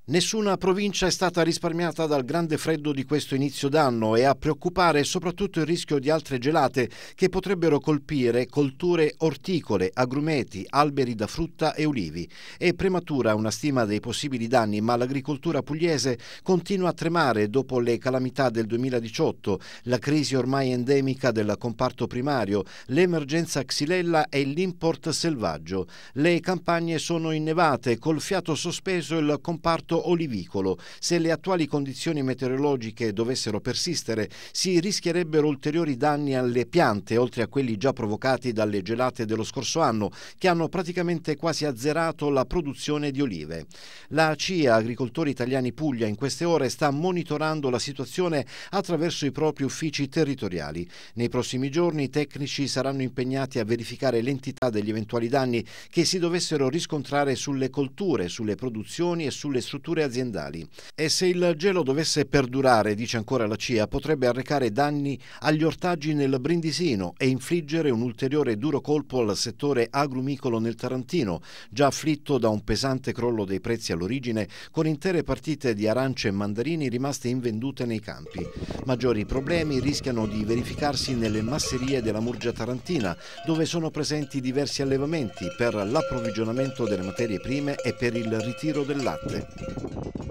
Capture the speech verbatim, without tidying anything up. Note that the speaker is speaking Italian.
Nessuna provincia è stata risparmiata dal grande freddo di questo inizio d'anno e a preoccupare soprattutto il rischio di altre gelate che potrebbero colpire colture orticole, agrumeti, alberi da frutta e ulivi. È prematura una stima dei possibili danni, ma l'agricoltura pugliese continua a tremare dopo le calamità del duemiladiciotto, la crisi ormai endemica del comparto primario, l'emergenza xylella e l'import selvaggio. Le campagne sono innevate, col fiato sospeso il comparto olivicolo. Se le attuali condizioni meteorologiche dovessero persistere, si rischierebbero ulteriori danni alle piante, oltre a quelli già provocati dalle gelate dello scorso anno, che hanno praticamente quasi azzerato la produzione di olive. La C I A, Agricoltori Italiani Puglia, in queste ore sta monitorando la situazione attraverso i propri uffici territoriali. Nei prossimi giorni i tecnici saranno impegnati a verificare l'entità degli eventuali danni che si dovessero riscontrare sulle colture, sulle produzioni e sulle strutture aziendali. E se il gelo dovesse perdurare, dice ancora la C I A, potrebbe arrecare danni agli ortaggi nel Brindisino e infliggere un ulteriore duro colpo al settore agrumicolo nel Tarantino, già afflitto da un pesante crollo dei prezzi all'origine, con intere partite di arance e mandarini rimaste invendute nei campi. Maggiori problemi rischiano di verificarsi nelle masserie della Murgia Tarantina, dove sono presenti diversi allevamenti per l'approvvigionamento delle materie prime e per il ritiro del latte.